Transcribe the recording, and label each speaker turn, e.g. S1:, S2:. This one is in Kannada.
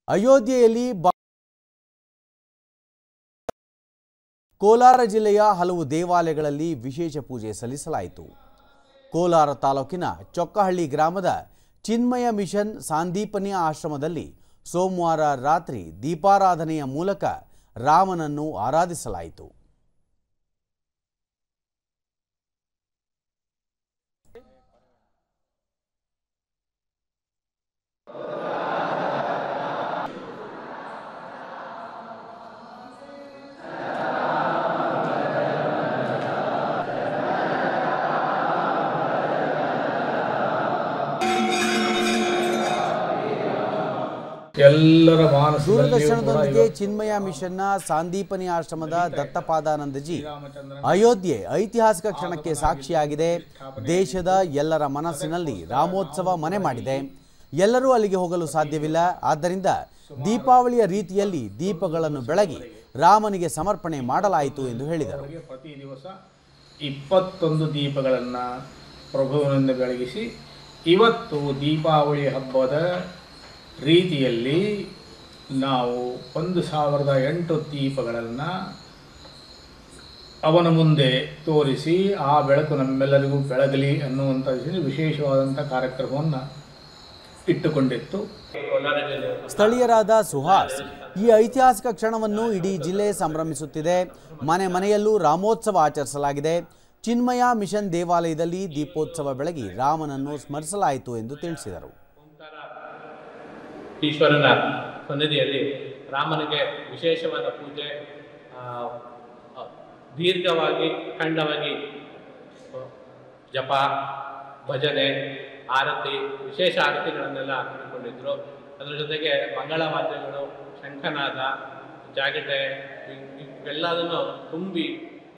S1: ಅಯೋಧ್ಯೆಯಲ್ಲಿ ಕೋಲಾರ ಜಿಲ್ಲೆಯ ಹಲವು ದೇವಾಲಯಗಳಲ್ಲಿ ವಿಶೇಷ ಪೂಜೆ ಸಲ್ಲಿಸಲಾಯಿತು. ಕೋಲಾರ ತಾಲೂಕಿನ ಚೊಕ್ಕಹಳ್ಳಿ ಗ್ರಾಮದ ಚಿನ್ಮಯ ಮಿಷನ್ ಸಾಂದೀಪನಿ ಆಶ್ರಮದಲ್ಲಿ ಸೋಮವಾರ ರಾತ್ರಿ ದೀಪಾರಾಧನೆಯ ಮೂಲಕ ರಾಮನನ್ನು ಆರಾಧಿಸಲಾಯಿತು. ದೂರದರ್ಶನದೊಂದಿಗೆ ಚಿನ್ಮಯ ಮಿಷನ್ನ ಸಾಂದೀಪನಿ ಆಶ್ರಮದ ದತ್ತಪಾದಾನಂದಜಿ ಅಯೋಧ್ಯೆ ಐತಿಹಾಸಿಕ ಕ್ಷಣಕ್ಕೆ ಸಾಕ್ಷಿಯಾಗಿದೆ. ದೇಶದ ಎಲ್ಲರ ಮನಸ್ಸಿನಲ್ಲಿ ರಾಮೋತ್ಸವ ಮನೆ ಮಾಡಿದೆ. ಎಲ್ಲರೂ ಅಲ್ಲಿಗೆ ಹೋಗಲು ಸಾಧ್ಯವಿಲ್ಲ. ಆದ್ದರಿಂದ ದೀಪಾವಳಿಯ ರೀತಿಯಲ್ಲಿ ದೀಪಗಳನ್ನು ಬೆಳಗಿ ರಾಮನಿಗೆ ಸಮರ್ಪಣೆ ಮಾಡಲಾಯಿತು ಎಂದು ಹೇಳಿದರು.
S2: ಪ್ರತಿ ದಿವಸ 21 ದೀಪಗಳನ್ನು ಪ್ರಭುವಿನಿಂದ ಬೆಳಗಿಸಿ ಇವತ್ತು ದೀಪಾವಳಿ ಹಬ್ಬದ ರೀತಿಯಲ್ಲಿ ನಾವು 1008 ದೀಪಗಳನ್ನು ಅವನ ಮುಂದೆ ತೋರಿಸಿ ಆ ಬೆಳಕು ನಮ್ಮೆಲ್ಲರಿಗೂ ಬೆಳಗಲಿ ಅನ್ನುವಂಥ ವಿಶೇಷವಾದಂಥ ಕಾರ್ಯಕ್ರಮವನ್ನು ಇಟ್ಟುಕೊಂಡಿತ್ತು.
S1: ಸ್ಥಳೀಯರಾದ ಸುಹಾಸ್ ಈ ಐತಿಹಾಸಿಕ ಕ್ಷಣವನ್ನು ಇಡೀ ಜಿಲ್ಲೆ ಸಂಭ್ರಮಿಸುತ್ತಿದೆ. ಮನೆ ಮನೆಯಲ್ಲೂ ರಾಮೋತ್ಸವ ಆಚರಿಸಲಾಗಿದೆ. ಚಿನ್ಮಯ ಮಿಷನ್ ದೇವಾಲಯದಲ್ಲಿ ದೀಪೋತ್ಸವ ಬೆಳಗಿ ರಾಮನನ್ನು ಸ್ಮರಿಸಲಾಯಿತು ಎಂದು ತಿಳಿಸಿದರು.
S3: ಈಶ್ವರನ ಸನ್ನಿಧಿಯಲ್ಲಿ ರಾಮನಿಗೆ ವಿಶೇಷವಾದ ಪೂಜೆ, ದೀರ್ಘವಾಗಿ ಅಖಂಡವಾಗಿ ಜಪ, ಭಜನೆ, ಆರತಿ, ವಿಶೇಷ ಆರತಿಗಳನ್ನೆಲ್ಲ ಹಮ್ಮಿಕೊಂಡಿದ್ರು. ಅದರ ಜೊತೆಗೆ ಮಂಗಳವಾದ್ಯಗಳು, ಶಂಖನಾದ, ಜಾಗಟೆ ಇವೆಲ್ಲದನ್ನು ತುಂಬಿ